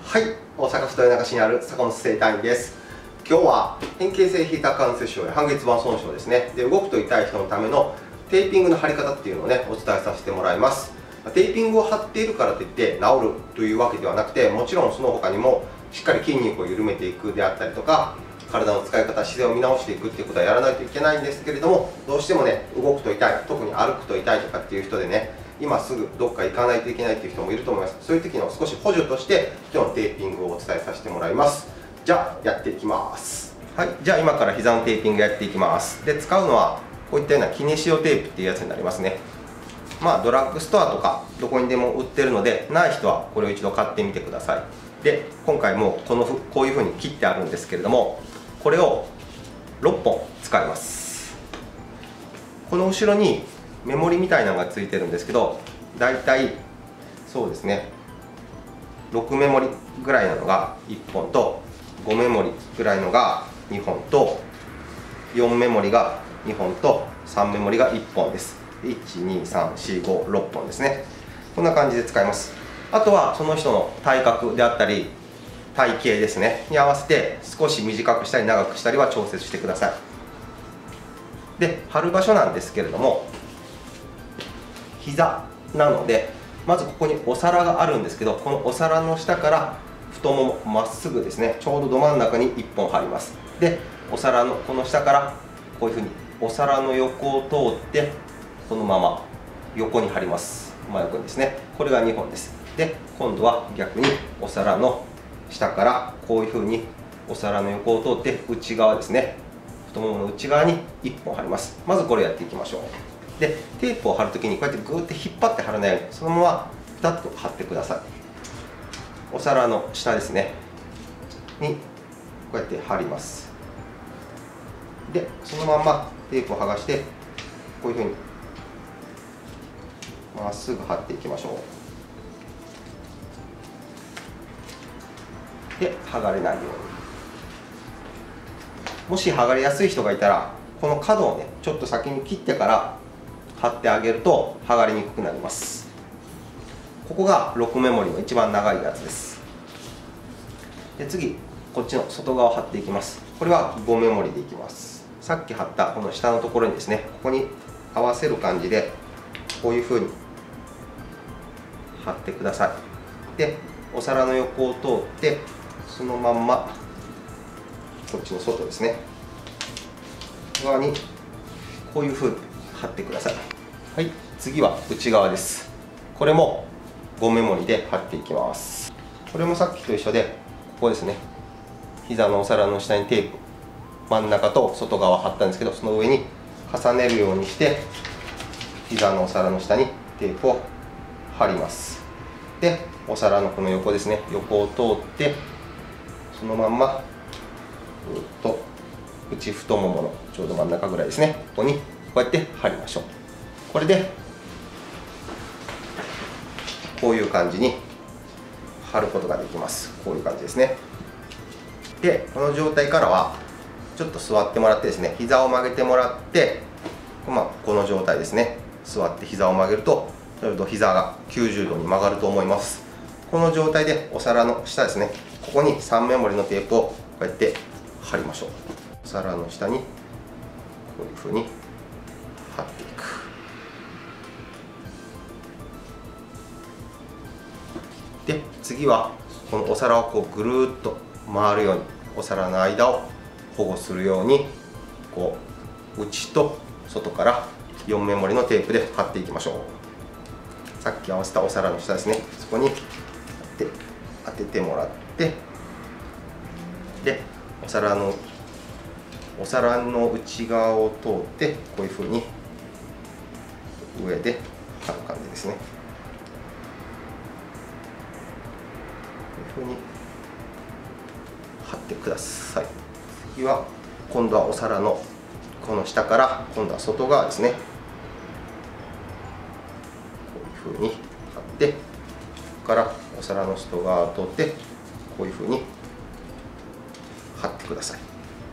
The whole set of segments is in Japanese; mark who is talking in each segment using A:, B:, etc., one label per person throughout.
A: はい、大阪府豊中市にある坂本整体院です。今日は変形性ヒーター関節症や半月板損傷ですね。で、動くと痛い人のためのテーピングの貼り方っていうのをね、お伝えさせてもらいます。テーピングを貼っているからといって治るというわけではなくて、もちろんその他にもしっかり筋肉を緩めていくであったりとか、体の使い方、姿勢を見直していくっていうことはやらないといけないんですけれども、どうしてもね、動くと痛い、特に歩くと痛いとかっていう人でね、今すぐどっか行かないといけないという人もいると思います。そういう時の少し補助として今日のテーピングをお伝えさせてもらいます。じゃあやっていきます。はい、じゃあ今から膝のテーピングやっていきます。で、使うのはこういったようなキネシオテープっていうやつになりますね。まあドラッグストアとかどこにでも売ってるので、ない人はこれを一度買ってみてください。で、今回もこういう風に切ってあるんですけれども、これを6本使います。この後ろにメモリみたいなのがついてるんですけど、だいたいそうですね、6メモリぐらいなのが1本と、5メモリぐらいのが2本と、4メモリが2本と、3メモリが1本です。1、2、3、4、5、6本ですね。こんな感じで使います。あとはその人の体格であったり体型ですねに合わせて少し短くしたり長くしたりは調節してください。で、貼る場所なんですけれども、膝なので、まずここにお皿があるんですけど、このお皿の下から太ももまっすぐですね、ちょうどど真ん中に1本貼ります。で、お皿のこの下からこういうふうにお皿の横を通ってこのまま横に貼ります。真横にですね。これが2本です。で、今度は逆にお皿の下からこういうふうにお皿の横を通って内側ですね、太ももの内側に1本貼ります。まずこれやっていきましょう。で、テープを貼るときにこうやってグーって引っ張って貼らないように、そのままピタッと貼ってください。お皿の下ですねにこうやって貼ります。で、そのままテープを剥がしてこういうふうにまっすぐ貼っていきましょう。で、剥がれないように。もし剥がれやすい人がいたら、この角をねちょっと先に切ってから貼ってあげると剥がれにくくなります。ここが6メモリの一番長いやつです。で、次こっちの外側を貼っていきます。これは5メモリでいきます。さっき貼ったこの下のところにですね、ここに合わせる感じでこういうふうに貼ってください。で、お皿の横を通ってそのまんまこっちの外ですね側にこういうふうに貼ってください。はい、次は内側です。これも5メモリで貼っていきます。これもさっきと一緒で、ここですね、膝のお皿の下にテープ真ん中と外側貼ったんですけど、その上に重ねるようにして膝のお皿の下にテープを貼ります。で、お皿のこの横ですね、横を通ってそのまんまぐっと内太もものちょうど真ん中ぐらいですね、ここにこうやって貼りましょう。これでこういう感じに貼ることができます。こういう感じですね。で、この状態からはちょっと座ってもらってですね、膝を曲げてもらって、この状態ですね、座って膝を曲げるとちょうど膝が90度に曲がると思います。この状態でお皿の下ですね、ここに3メモリのテープをこうやって貼りましょう。お皿の下にこういうふうに貼っていく。で、次はこのお皿をこうぐるーっと回るように、お皿の間を保護するようにこう内と外から4メモリのテープで貼っていきましょう。さっき合わせたお皿の下ですね、そこに当ててもらって、で、お皿の内側を通ってこういうふうに上で貼る感じですね。こういうふうに貼ってください。次は今度はお皿のこの下から今度は外側ですね、こういうふうに貼って、ここからお皿の外側を通ってこういうふうに貼ってください。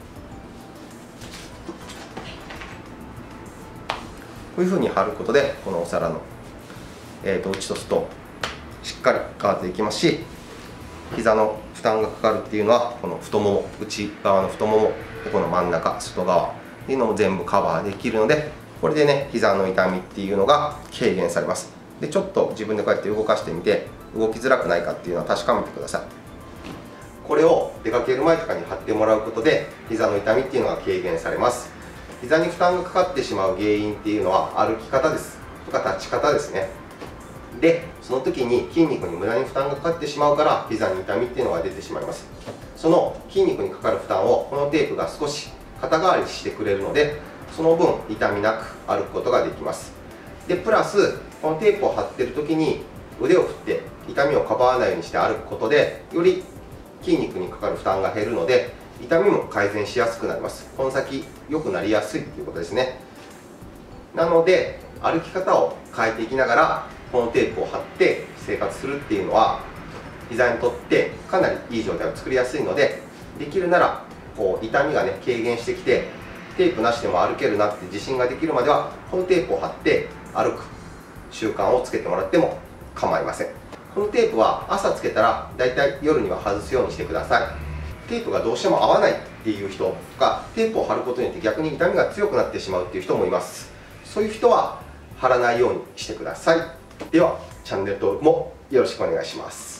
A: こういうふうに貼ることでこのお皿の内と外しっかり乾いていきますし、 膝の負担がかかるっていうのはこの太もも、内側の太ももでこの真ん中、外側っていうのも全部カバーできるので、これでね膝の痛みっていうのが軽減されます。でちょっと自分でこうやって動かしてみて動きづらくないかっていうのは確かめてください。これを出かける前とかに貼ってもらうことで膝の痛みっていうのが軽減されます。膝に負担がかかってしまう原因っていうのは歩き方ですとか立ち方ですね。でその時に筋肉に無駄に負担がかかってしまうから膝に痛みっていうのが出てしまいます。その筋肉にかかる負担をこのテープが少し肩代わりしてくれるので、その分痛みなく歩くことができます。でプラスこのテープを貼ってる時に腕を振って痛みをかばわないようにして歩くことでより筋肉にかかる負担が減るので痛みも改善しやすくなります。この先良くなりやすいということですね。なので歩き方を変えていきながらこのテープを貼って生活するっていうのは膝にとってかなりいい状態を作りやすいので、できるならこう痛みがね軽減してきてテープなしでも歩けるなって自信ができるまではこのテープを貼って歩く習慣をつけてもらっても構いません。このテープは朝つけたらだいたい夜には外すようにしてください。テープがどうしても合わないっていう人とか、テープを貼ることによって逆に痛みが強くなってしまうっていう人もいます。そういう人は貼らないようにしてください。ではチャンネル登録もよろしくお願いします。